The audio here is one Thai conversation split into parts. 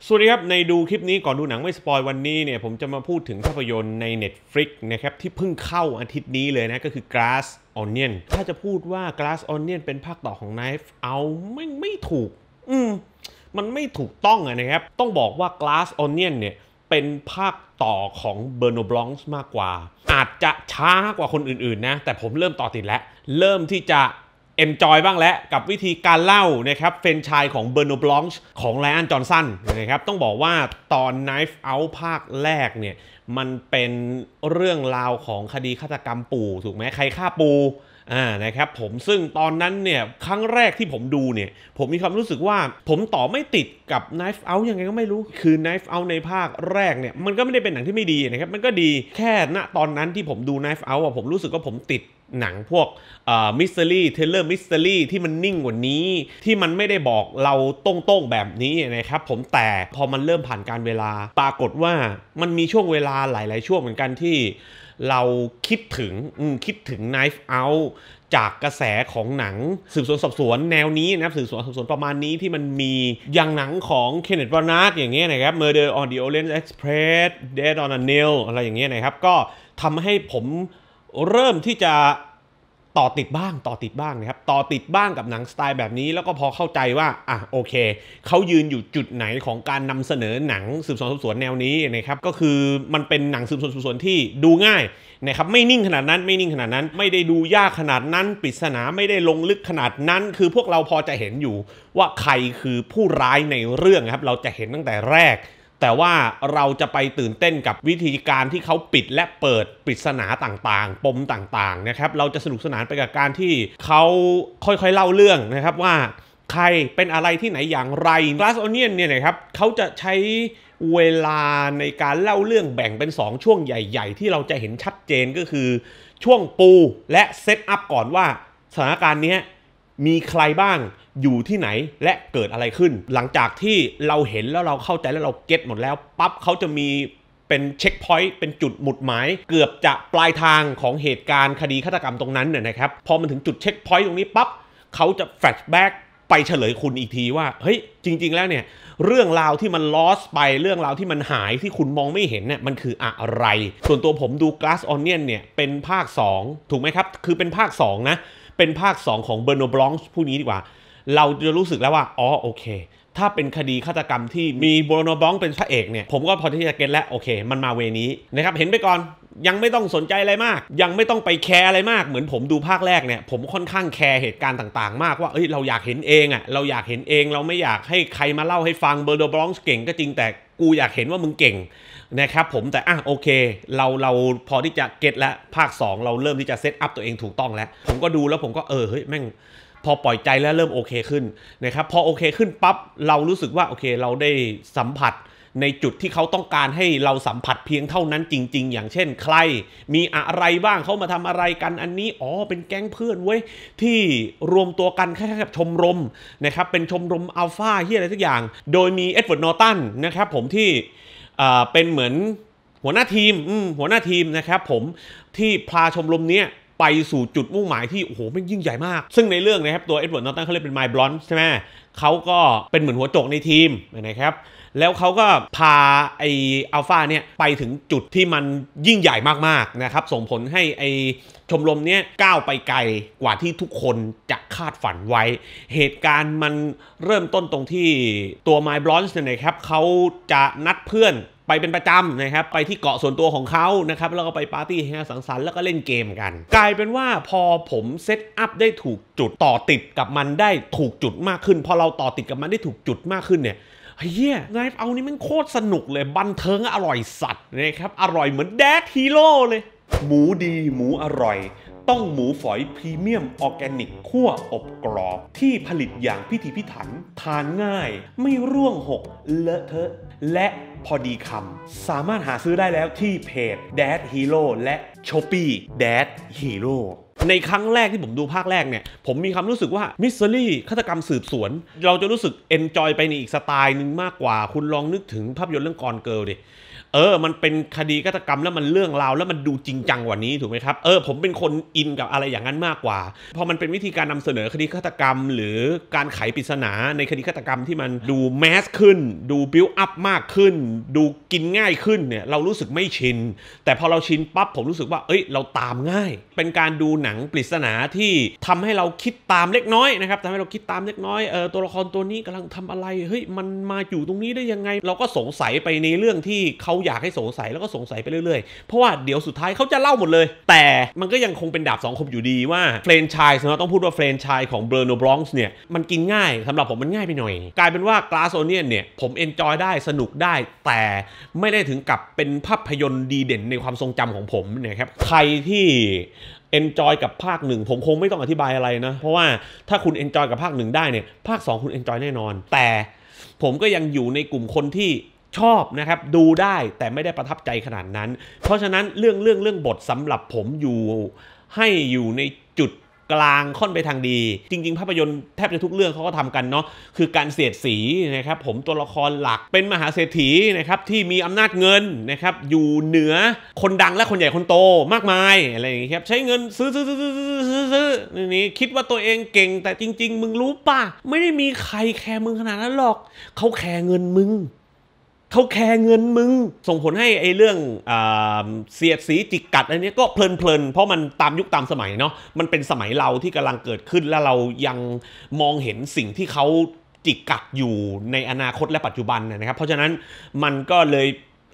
สวัสดีครับในดูคลิปนี้ก่อนดูหนังไม่สปอยวันนี้เนี่ยผมจะมาพูดถึงภาพยนตร์ใน Netflix นะครับที่เพิ่งเข้าอาทิตย์นี้เลยนะก็คือ Glass Onion ถ้าจะพูดว่า Glass Onion เป็นภาคต่อของ Knives Out ไม่ถูกมันไม่ถูกต้องนะครับต้องบอกว่า Glass Onion เนี่ยเป็นภาคต่อของ Bernard Blanc มากกว่าอาจจะช้ากว่าคนอื่นๆนะแต่ผมเริ่มต่อติดแล้วเริ่มที่จะenjoy บ้างแล้วกับวิธีการเล่านะครับเฟรนไชส์ของเบอร์นาร์ด บลองช์ของไลออน จอห์นสันนะครับต้องบอกว่าตอน Knives Out ภาคแรกเนี่ยมันเป็นเรื่องราวของคดีฆาตกรรมปู่ถูกไหมใครฆ่าปู่นะครับผมซึ่งตอนนั้นเนี่ยครั้งแรกที่ผมดูเนี่ยผมมีความรู้สึกว่าผมต่อไม่ติดกับ Knives Out ยังไงก็ไม่รู้คือ Knives Out ในภาคแรกเนี่ยมันก็ไม่ได้เป็นหนังที่ไม่ดีนะครับมันก็ดีแค่ณตอนนั้นที่ผมดู Knives Out ผมรู้สึกว่าผมติดหนังพวกมิสเตอรี่เทเลอร์มิสเตอรี่ที่มันนิ่งกว่านี้ที่มันไม่ได้บอกเราตรงๆแบบนี้นะครับผมแต่พอมันเริ่มผ่านการเวลาปรากฏว่ามันมีช่วงเวลาหลายๆช่วงเหมือนกันที่เราคิดถึง Knives Out จากกระแสของหนังสืบสวนสอบสวนแนวนี้นะสืบสวนสอบสวนประมาณนี้ที่มันมีอย่างหนังของเคนเนธ บรานาร์ดอย่างเงี้ยนะครับ Murder on the Orient Express Death on the Nile อะไรอย่างเงี้ยนะครับก็ทำให้ผมเริ่มที่จะต่อติดบ้างนะครับต่อติดบ้างกับหนังสไตล์แบบนี้แล้วก็พอเข้าใจว่าโอเคเขายืนอยู่จุดไหนของการนำเสนอหนังสืบสวนสอบสวนแนวนี้นะครับก็คือมันเป็นหนังสืบสวนสอบสวนที่ดูง่ายนะครับไม่นิ่งขนาดนั้นไม่ได้ดูยากขนาดนั้นปริศนาไม่ได้ลงลึกขนาดนั้นคือพวกเราพอจะเห็นอยู่ว่าใครคือผู้ร้ายในเรื่องครับเราจะเห็นตั้งแต่แรกแต่ว่าเราจะไปตื่นเต้นกับวิธีการที่เขาปิดและเปิดปริศนาต่างๆปมต่างๆนะครับเราจะสนุกสนานไปกับการที่เขาค่อยๆเล่าเรื่องนะครับว่าใครเป็นอะไรที่ไหนอย่างไร Glass Onion เนี่ยนะครับเขาจะใช้เวลาในการเล่าเรื่องแบ่งเป็น2ช่วงใหญ่ๆที่เราจะเห็นชัดเจนก็คือช่วงปูและเซตอัพก่อนว่าสถานการณ์นี้มีใครบ้างอยู่ที่ไหนและเกิดอะไรขึ้นหลังจากที่เราเห็นแล้วเราเข้าใจแล้วเราเก็ตหมดแล้วปั๊บเขาจะมีเป็นเช็คพอยต์เป็นจุดหมุดหมายเกือบจะปลายทางของเหตุการณ์คดีฆาตกรรมตรงนั้นเนี่ยนะครับพอมันถึงจุดเช็คพอยต์ตรงนี้ปั๊บเขาจะแฟลชแบ็กไปเฉลยคุณอีกทีว่าเฮ้ยจริงๆแล้วเนี่ยเรื่องราวที่มันลอสไปเรื่องราวที่มันหายที่คุณมองไม่เห็นเนี่ยมันคืออะไรส่วนตัวผมดู Glass Onion เนี่ยเป็นภาค2ถูกไหมครับคือเป็นภาค2นะเป็นภาค2ของเบอร์นาร์ด บลองช์ผู้นี้ดีกว่าเราจะรู้สึกแล้วว่าโอเคถ้าเป็นคดีฆาตกรรมที่มีเบอร์นาร์ด บลองช์เป็นพระเอกเนี่ยผมก็พอที่จะเก็ตแล้วโอเคมันมาเวนี้นะครับเห็นไปก่อนยังไม่ต้องสนใจอะไรมากยังไม่ต้องไปแคร์อะไรมากเหมือนผมดูภาคแรกเนี่ยผมค่อนข้างแคร์เหตุการณ์ต่างๆมากว่าเราอยากเห็นเองเราอยากเห็นเองเราไม่อยากให้ใครมาเล่าให้ฟังเบอร์นาร์ด บลองช์เก่งก็จริงแต่กูอยากเห็นว่ามึงเก่งนะครับผมแต่โอเคเราพอที่จะเก็ตแล้วภาค2เราเริ่มที่จะเซตอัพตัวเองถูกต้องแล้วผมก็ดูแล้วผมก็เฮ้ยแม่งพอปล่อยใจแล้วเริ่มโอเคขึ้นนะครับพอโอเคขึ้นปั๊บเรารู้สึกว่าโอเคเราได้สัมผัสในจุดที่เขาต้องการให้เราสัมผัสเพียงเท่านั้นจริงๆอย่างเช่นใครมีอะไรบ้างเขามาทำอะไรกันอันนี้เป็นแก๊งเพื่อนเว้ยที่รวมตัวกันแค่ชมรมนะครับเป็นชมรมอัลฟาอะไรสักอย่างโดยมีเอ็ดเวิร์ด นอร์ตันนะครับผมที่เป็นเหมือนหัวหน้าทีมนะครับผมที่พาชมรมนี้ไปสู่จุดมุ่งหมายที่โอ้โหไม่ยิ่งใหญ่มากซึ่งในเรื่องนะครับตัวเอ็ดเวิร์ด นอร์ตันเขาเรียกเป็นไมล์ บลอนช์ใช่ไหมเขาก็เป็นเหมือนหัวโจกในทีมนะครับแล้วเขาก็พาไออัลฟาเนี่ยไปถึงจุดที่มันยิ่งใหญ่มากๆนะครับส่งผลให้ไอชมรมเนี้ยก้าวไปไกลกว่าที่ทุกคนจะคาดฝันไว้เหตุการณ์มันเริ่มต้นตรงที่ตัวไมล์ บลอนช์เนี่ยนะครับเขาจะนัดเพื่อนไปเป็นประจำนะครับไปที่เกาะส่วนตัวของเขานะครับแล้วก็ไปปาร์ตี้สังสรรค์แล้วก็เล่นเกมกันกลายเป็นว่าพอผมเซตอัพได้ถูกจุดต่อติดกับมันได้ถูกจุดมากขึ้นพอเราต่อติดกับมันได้ถูกจุดมากขึ้นเนี่ยKnives Outนี่มันโคตรสนุกเลยบันเทิงอร่อยสัตว์นะครับอร่อยเหมือนแดดฮีโร่เลยหมูดีหมูอร่อยต้องหมูฝอยพรีเมียมออร์แกนิกคั่วอบกรอบที่ผลิตอย่างพิถีพิถันทานง่ายไม่ร่วงหกเลอะเทอะและพอดีคำสามารถหาซื้อได้แล้วที่เพจ Dad Hero และ Shopee Dad Hero ในครั้งแรกที่ผมดูภาคแรกเนี่ยผมมีความรู้สึกว่ามิสซิลี่ฆาตกรรมสืบสวนเราจะรู้สึกเอนจอยไปในอีกสไตล์หนึ่งมากกว่าคุณลองนึกถึงภาพยนตร์เรื่องกอนเกิร์ลดิมันเป็นคดีฆาตกรรมแล้วมันเรื่องราวแล้วมันดูจริงจังกว่านี้ถูกไหมครับผมเป็นคนอินกับอะไรอย่างนั้นมากกว่าพอมันเป็นวิธีการนำเสนอคดีฆาตกรรมหรือการไขปริศนาในคดีฆาตกรรมที่มันดูแมสขึ้นดูบิวอัพมากขึ้นดูกินง่ายขึ้นเนี่ยเรารู้สึกไม่ชินแต่พอเราชินปั๊บผมรู้สึกว่าเราตามง่ายเป็นการดูหนังปริศนาที่ทำให้เราคิดตามเล็กน้อยนะครับทำให้เราคิดตามเล็กน้อยตัวละครตัวนี้กำลังทำอะไรเฮ้ยมันมาอยู่ตรงนี้ได้ยังไงเราก็สงสัยไปในเรื่องที่เขาอยากให้สงสัยแล้วก็สงสัยไปเรื่อยๆเพราะว่าเดี๋ยวสุดท้ายเขาจะเล่าหมดเลยแต่มันก็ยังคงเป็นดาบสองคมอยู่ดีว่าเฟรนไชส์เราต้องพูดว่าเฟรนไชส์ของ Bruno Bronx เนี่ยมันกินง่ายสำหรับผมมันง่ายไปหน่อยกลายเป็นว่า Glass Onion เนี่ยผมเอนจอยได้สนุกได้แต่ไม่ได้ถึงกับเป็นภาพยนตร์ดีเด่นในความทรงจำของผมนะครับใครที่เอนจอยกับภาคหนึ่งผมคงไม่ต้องอธิบายอะไรนะเพราะว่าถ้าคุณเอนจอยกับภาคหนึ่งได้เนี่ยภาค2คุณเอนจอยแน่นอนแต่ผมก็ยังอยู่ในกลุ่มคนที่ชอบนะครับดูได้แต่ไม่ได้ประทับใจขนาดนั้นเพราะฉะนั้นเรื่องบทสำหรับผมอยู่ในจุดกลางค่อนไปทางดีจริงๆภาพยนตร์แทบจะทุกเรื่องเขาก็ทำกันเนาะคือการเสียดสีนะครับผมตัวละครหลักเป็นมหาเศรษฐีนะครับที่มีอำนาจเงินนะครับอยู่เหนือคนดังและคนใหญ่คนโตมากมายอะไรอย่างนี้ครับใช้เงินซื้อนี่คิดว่าตัวเองเก่งแต่จริงๆมึงรู้ป่ะไม่ได้มีใครแคร์มึงขนาดนั้นหรอกเขาแคร์เงินมึงเขาแคร์เงินมึงส่งผลให้เรื่องเสียดสีจิกกัดอันนี้ก็เพลินเพราะมันตามยุคตามสมัยเนาะมันเป็นสมัยเราที่กำลังเกิดขึ้นแล้วเรายังมองเห็นสิ่งที่เขาจิกกัดอยู่ในอนาคตและปัจจุบันนะครับเพราะฉะนั้นมันก็เลย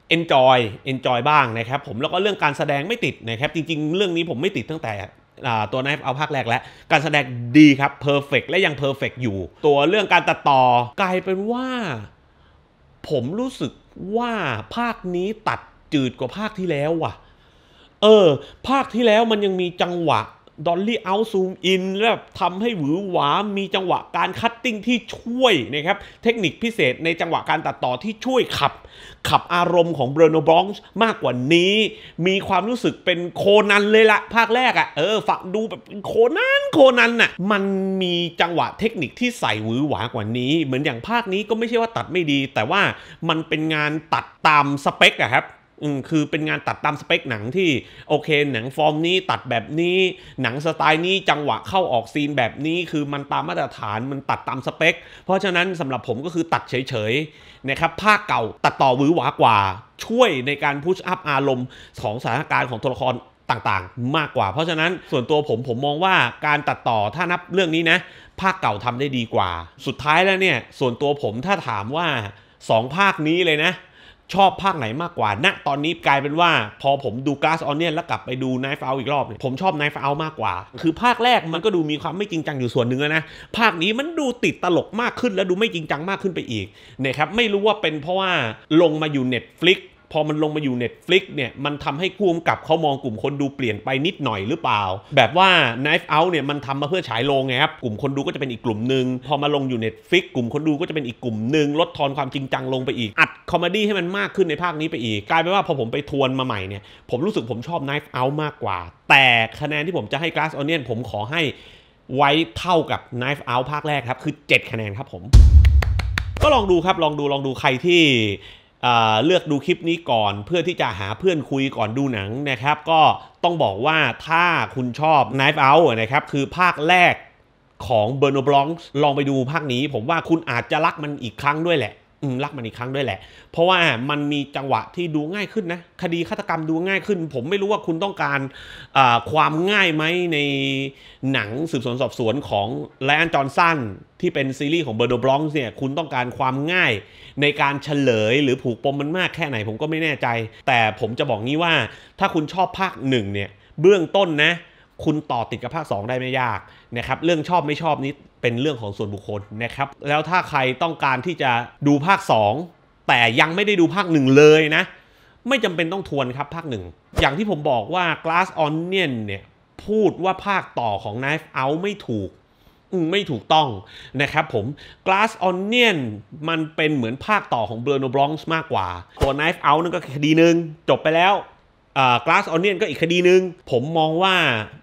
enjoy บ้างนะครับผมแล้วก็เรื่องการแสดงไม่ติดนะครับจริงๆเรื่องนี้ผมไม่ติดตั้งแต่ตัว Knives Out ภาคแรกแล้วการแสดงดีครับเพอร์เฟกต์และยังเพอร์เฟกต์อยู่ตัวเรื่องการตัดต่อกลายเป็นว่าผมรู้สึกว่าภาคนี้ตัดจืดกว่าภาคที่แล้วว่ะภาคที่แล้วมันยังมีจังหวะดอลลี่เอาท์ซูมอินแล้วทำให้หวือหวามีจังหวะการคัตติ้งที่ช่วยนะครับเทคนิคพิเศษในจังหวะการตัดต่อที่ช่วยขับอารมณ์ของ Bruno Bronx มากกว่านี้มีความรู้สึกเป็นโคนันเลยละภาคแรกฝักดูแบบโคนันน่ะมันมีจังหวะเทคนิคที่ใส่หวือหวากว่านี้เหมือนอย่างภาคนี้ก็ไม่ใช่ว่าตัดไม่ดีแต่ว่ามันเป็นงานตัดตามสเปคครับคือเป็นงานตัดตามสเปคหนังที่โอเคหนังฟอร์มนี้ตัดแบบนี้หนังสไตล์นี้จังหวะเข้าออกซีนแบบนี้คือมันตามมาตรฐานมันตัดตามสเปคเพราะฉะนั้นสำหรับผมก็คือตัดเฉยๆนะครับภาคเก่าตัดต่อหวือหวากว่าช่วยในการพุชอัพอารมณ์ของสถานการณ์ของตัวละครต่างๆมากกว่าเพราะฉะนั้นส่วนตัวผมมองว่าการตัดต่อถ้านับเรื่องนี้นะภาคเก่าทำได้ดีกว่าสุดท้ายแล้วเนี่ยส่วนตัวผมถ้าถามว่า2ภาคนี้เลยนะชอบภาคไหนมากกว่าณตอนนี้กลายเป็นว่าพอผมดู Glass Onion แล้วกลับไปดู Knives Out อีกรอบเนี่ยผมชอบ Knives Out มากกว่าคือภาคแรกมันก็ดูมีความไม่จริงจังอยู่ส่วนหนึ่งนะภาคนี้มันดูติดตลกมากขึ้นแล้วดูไม่จริงจังมากขึ้นไปอีกนะครับไม่รู้ว่าเป็นเพราะว่าลงมาอยู่ Netflixพอมันลงมาอยู่ Netflix เนี่ยมันทำให้ผู้กำกับเขามองกลุ่มคนดูเปลี่ยนไปนิดหน่อยหรือเปล่าแบบว่า Knives Out เนี่ยมันทำมาเพื่อฉายโรงไงครับกลุ่มคนดูก็จะเป็นอีกกลุ่มนึงพอมาลงอยู่ Netflix กลุ่มคนดูก็จะเป็นอีกกลุ่มนึงลดทอนความจริงจังลงไปอีกอัดคอมเมดี้ให้มันมากขึ้นในภาคนี้ไปอีกกลายเป็นว่าพอผมไปทวนมาใหม่เนี่ยผมรู้สึกผมชอบ Knives Out มากกว่าแต่คะแนนที่ผมจะให้ Glass Onion ผมขอให้ไว้เท่ากับ Knives Out ภาคแรกครับคือ7คะแนนครับผมก็ลองดูครับลองดูใครที่เลือกดูคลิปนี้ก่อนเพื่อที่จะหาเพื่อนคุยก่อนดูหนังนะครับก็ต้องบอกว่าถ้าคุณชอบ Knives Out นะครับคือภาคแรกของ Bruno Bronx ลองไปดูภาคนี้ผมว่าคุณอาจจะรักมันอีกครั้งด้วยแหละรักมันอีกครั้งด้วยแหละเพราะว่ามันมีจังหวะที่ดูง่ายขึ้นนะคดีฆาตกรรมดูง่ายขึ้นผมไม่รู้ว่าคุณต้องการความง่ายไหมในหนังสืบสวนสอบสวนของไลออนจอห์นสันที่เป็นซีรีส์ของ Bruno Bronx เนี่ยคุณต้องการความง่ายในการเฉลยหรือผูกปมมันมากแค่ไหนผมก็ไม่แน่ใจแต่ผมจะบอกงี้ว่าถ้าคุณชอบภาค1เนี่ยเบื้องต้นนะคุณต่อติดกับภาค2ได้ไม่ยากนะครับเรื่องชอบไม่ชอบนี้เป็นเรื่องของส่วนบุคคลนะครับแล้วถ้าใครต้องการที่จะดูภาค2แต่ยังไม่ได้ดูภาค1เลยนะไม่จำเป็นต้องทวนครับภาค1อย่างที่ผมบอกว่า Glass Onion เนี่ยพูดว่าภาคต่อของ Knives Out ไม่ถูกต้องนะครับผม Glass Onion มันเป็นเหมือนภาคต่อของ Bruno Bronx มากกว่าตัว Knives Out นั่นก็คดีหนึ่งจบไปแล้วGlass Onion ก็อีกคดีหนึ่งผมมองว่า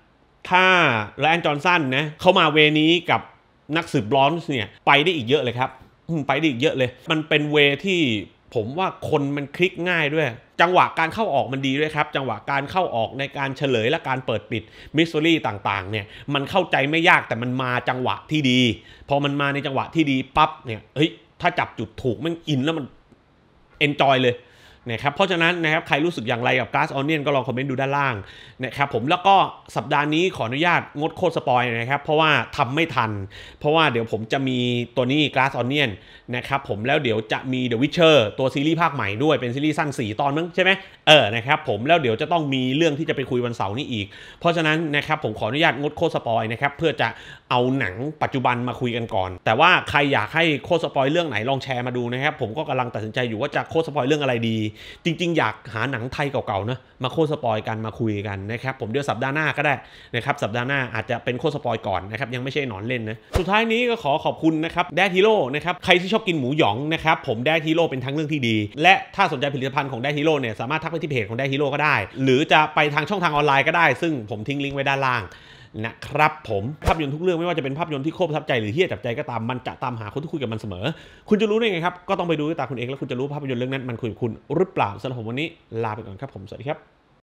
ถ้าไลออนจอห์นสันนะเขามาเวนี้กับนักสืบบลอนส์เนี่ยไปได้อีกเยอะเลยครับไปได้อีกเยอะเลยมันเป็นเวที่ผมว่าคนมันคลิกง่ายด้วยจังหวะการเข้าออกมันดีด้วยครับจังหวะการเข้าออกในการเฉลยและการเปิดปิดมิสซิลี่ต่างๆเนี่ยมันเข้าใจไม่ยากแต่มันมาจังหวะที่ดีพอมันมาในจังหวะที่ดีปั๊บเนี่ยเฮ้ยถ้าจับจุดถูกมันอินแล้วมันเอนจอยเลยนะครับเพราะฉะนั้นนะครับใครรู้สึกอย่างไรกับ Glass Onion ก็ลองคอมเมนต์ดูด้านล่างนะครับผมแล้วก็สัปดาห์นี้ขออนุญาตงดโคตรสปอยนะครับเพราะว่าทำไม่ทันเพราะว่าเดี๋ยวผมจะมีตัวนี้ Glass Onion นะครับผมแล้วเดี๋ยวจะมี The Witcher ตัวซีรีส์ภาคใหม่ด้วยเป็นซีรีส์สั้น4 ตอนมั้งใช่ไหมนะครับผมแล้วเดี๋ยวจะต้องมีเรื่องที่จะไปคุยวันเสาร์นี้อีกเพราะฉะนั้นนะครับผมขออนุญาตงดโคตรสปอยนะครับเพื่อจะเอาหนังปัจจุบันมาคุยกันก่อนแต่ว่าใครอยากให้โคตรสปอยเรื่องไหนลองแชร์มาดูนะครับผมก็กำลังตัดสินใจอยู่ว่าจะโคตรสปอยเรื่องอะไรดีจริงๆอยากหาหนังไทยเก่าๆนะมาโคตรสปอยกันมาคุยกันนะครับผมเดี๋ยวสัปดาห์หน้าก็ได้นะครับสัปดาห์หน้าอาจจะเป็นโคตรสปอยก่อนนะครับยังไม่ใช่หนอนเล่นนะสุดท้ายนี้ก็ขอบคุณนะครับแดดฮีโร่นะครับใครที่ชอบกินหมูหยองนะครับผมแดดฮีโร่เป็นทางเลือกที่ดีและถ้าสนใจผลิตภัณฑ์ของแดดฮีโร่เนี่ยสามารถทักไปที่เพจของแดดฮีโร่ก็ได้หรือจะไปทางช่องทางออนไลน์ก็ได้ซึ่งผมทิ้งลิงก์ไว้ด้านล่างนะครับผมภาพยนตร์ทุกเรื่องไม่ว่าจะเป็นภาพยนตร์ที่โคตรประทับใจหรือที่จับใจก็ตามมันจะตามหาคนที่คุยกับมันเสมอคุณจะรู้ได้ไงครับก็ต้องไปดูด้วยตาคุณเองแล้วคุณจะรู้ภาพยนตร์เรื่องนั้นมันคุยกับคุณหรือเปล่าสำหรับผมวันนี้ลาไปก่อนครับผมสวัสดีครับ